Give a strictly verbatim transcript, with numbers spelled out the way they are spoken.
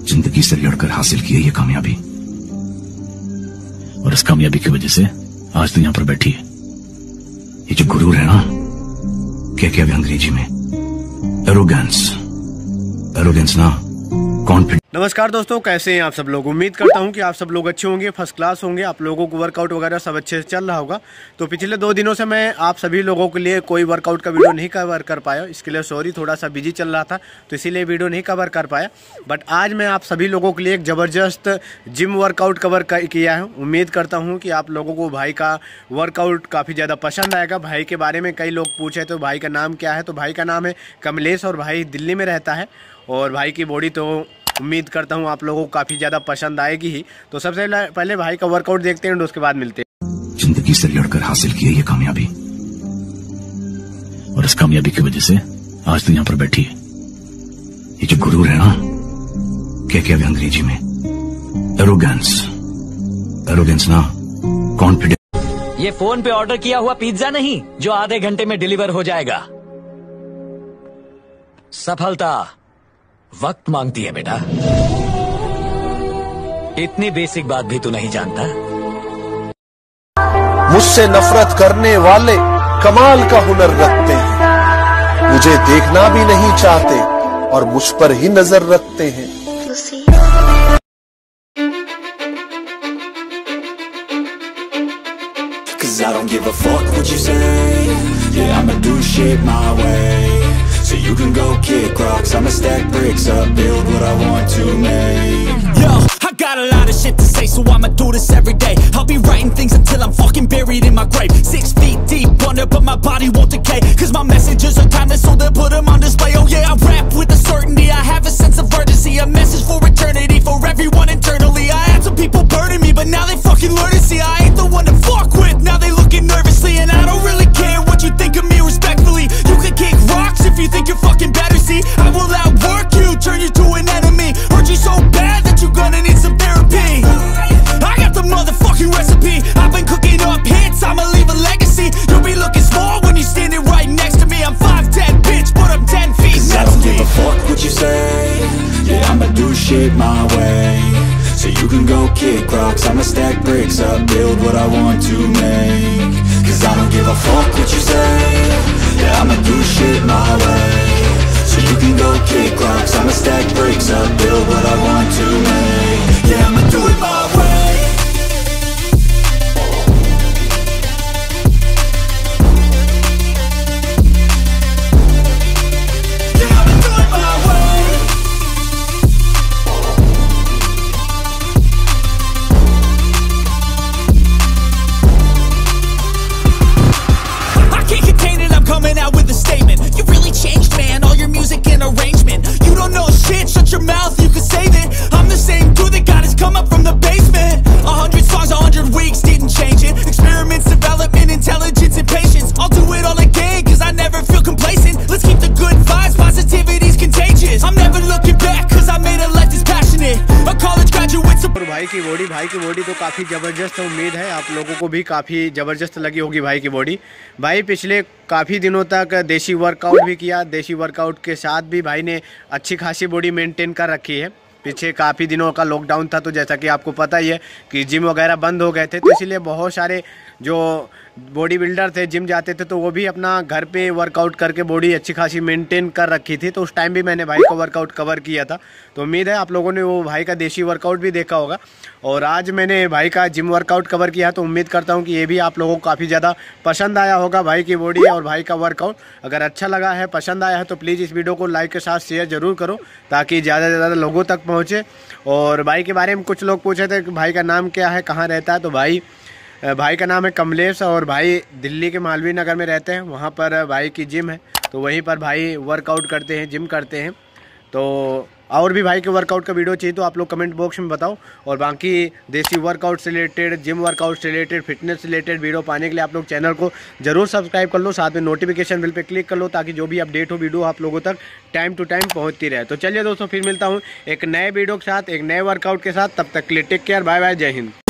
जिंदगी से लड़कर हासिल की है ये कामयाबी, और इस कामयाबी की वजह से आज तो यहां पर बैठी है। ये जो गुरूर है ना, क्या क्या अंग्रेजी में एरोगेंस, एरोगेंस ना कॉन्फिडेंस। नमस्कार दोस्तों, कैसे हैं आप सब लोग। उम्मीद करता हूं कि आप सब लोग अच्छे होंगे, फर्स्ट क्लास होंगे। आप लोगों को वर्कआउट वगैरह सब अच्छे से चल रहा होगा। तो पिछले दो दिनों से मैं आप सभी लोगों के लिए कोई वर्कआउट का वीडियो नहीं कवर कर पाया, इसके लिए सॉरी, थोड़ा सा बिजी चल रहा था तो इसीलिए वीडियो नहीं कवर कर पाया। बट आज मैं आप सभी लोगों के लिए एक ज़बरदस्त जिम वर्कआउट कवर किया है। उम्मीद करता हूँ कि आप लोगों को भाई का वर्कआउट काफ़ी ज़्यादा पसंद आएगा। भाई के बारे में कई लोग पूछे तो भाई का नाम क्या है, तो भाई का नाम है कमलेश और भाई दिल्ली में रहता है। और भाई की बॉडी तो उम्मीद करता हूँ आप लोगों को काफ़ी ज़्यादा पसंद आएगी ही। तो सबसे पहले भाई का वर्कआउट देखते हैं, उसके बाद मिलते हैं। जिंदगी से लड़कर हासिल की है ये कामयाबी, और इस कामयाबी की वजह से आज तो यहां पर बैठी है। ये जो गुरूर है ना, क्या क्या अंग्रेजी में एरोगेंस, एरोगेंस ना कॉन्फिडेंस। ये फोन पे ऑर्डर किया हुआ पिज्जा नहीं जो आधे घंटे में डिलीवर हो जाएगा। सफलता वक्त मांगती है बेटा। इतनी बेसिक बात भी तू नहीं जानता। मुझसे नफरत करने वाले कमाल का हुनर रखते हैं, मुझे देखना भी नहीं चाहते और मुझ पर ही नजर रखते हैं। Cause I don't give a fuck what you say. Yeah, I'ma do shit my way. So you can go kick rocks, I'ma stack bricks up, build what I want to make. Yo, I got a lot of shit to say, so I'ma do this every day. I'll be writing things until I'm fucking buried in my grave. Six feet deep under, but my body won't decay. Cause my messages are timeless, so they'll put them on display. Oh yeah, I rap with a certainty, I have a sense of urgency. A message for eternity, for everyone internally. I had some people burning me, but now they fucking learn to see I ain't the one to fuck with. Now they looking nervously, and I don't really care what you think of me respectfully. You can kick rocks if you think you're fucking better, see I will outwork you, turn you to an enemy. Hurt you so bad that you're gonna need some therapy. I got the motherfucking recipe, I've been cooking up hits, I'ma leave a legacy. You'll be looking small when you're standing right next to me. I'm five ten, bitch, but I'm ten feet next to me. I don't give a fuck what you say. Yeah, I'ma do shit my way. So you can go kick rocks, I'ma stack bricks up, build what I want to make. Cause I don't give a fuck what you say. Yeah, I'ma do shit my way. So you can go kick rocks, I'ma stack bricks up, build what I want to make. Yeah, I'ma do it my way. Yeah, I'ma do it my way. I can't contain it, I'm coming out with a statement. You really changed, man, all your music and arrangement. You don't know shit, shut your mouth, you can save it. I'm the same dude that got his come up from the basement. A hundred songs, a hundred weeks, didn't change it. Experiments, development, intelligence, and patience. I'll do it all again, cause I never feel complacent. Let's keep the good vibes, positivity's contagious. I'm never looking back, cause I made a life that's passionate. A college graduate. और भाई की body भाई की body तो काफ़ी ज़बरदस्त है। उम्मीद है आप लोगों को भी काफ़ी ज़बरदस्त लगी होगी भाई की बॉडी। भाई पिछले काफ़ी दिनों तक देसी वर्कआउट भी किया, देसी वर्कआउट के साथ भी भाई ने अच्छी खासी बॉडी मेंटेन कर रखी है। पीछे काफ़ी दिनों का लॉकडाउन था, तो जैसा कि आपको पता ही है कि जिम वगैरह बंद हो गए थे, तो इसीलिए बहुत सारे जो बॉडी बिल्डर थे जिम जाते थे तो वो भी अपना घर पे वर्कआउट करके बॉडी अच्छी खासी मेंटेन कर रखी थी। तो उस टाइम भी मैंने भाई का वर्कआउट कवर किया था। तो उम्मीद है आप लोगों ने वो भाई का देसी वर्कआउट भी देखा होगा। और आज मैंने भाई का जिम वर्कआउट कवर किया, तो उम्मीद करता हूँ कि ये भी आप लोगों को काफ़ी ज़्यादा पसंद आया होगा। भाई की बॉडी और भाई का वर्कआउट अगर अच्छा लगा है, पसंद आया है, तो प्लीज़ इस वीडियो को लाइक के साथ शेयर ज़रूर करो ताकि ज़्यादा से ज़्यादा लोगों तक पहुँचे। और भाई के बारे में कुछ लोग पूछे थे कि भाई का नाम क्या है, कहाँ रहता है, तो भाई भाई का नाम है कमलेश और भाई दिल्ली के मालवीय नगर में रहते हैं। वहाँ पर भाई की जिम है, तो वहीं पर भाई वर्कआउट करते हैं, जिम करते हैं। तो और भी भाई के वर्कआउट का वीडियो चाहिए तो आप लोग कमेंट बॉक्स में बताओ। और बाकी देसी वर्कआउट से रिलेटेड, जिम वर्कआउट से रिलेटेड, फिटनेस से रिलेटेड वीडियो पाने के लिए आप लोग चैनल को जरूर सब्सक्राइब कर लो, साथ में नोटिफिकेशन बिल पे क्लिक कर लो ताकि जो भी अपडेट हो वीडियो आप लोगों तक टाइम टू टाइम पहुंचती रहे। तो चलिए दोस्तों, फिर मिलता हूँ एक नए वीडियो के साथ, एक नए वर्कआउट के साथ। तब तक के लिए टेक केयर, बाय बाय, जय हिंद।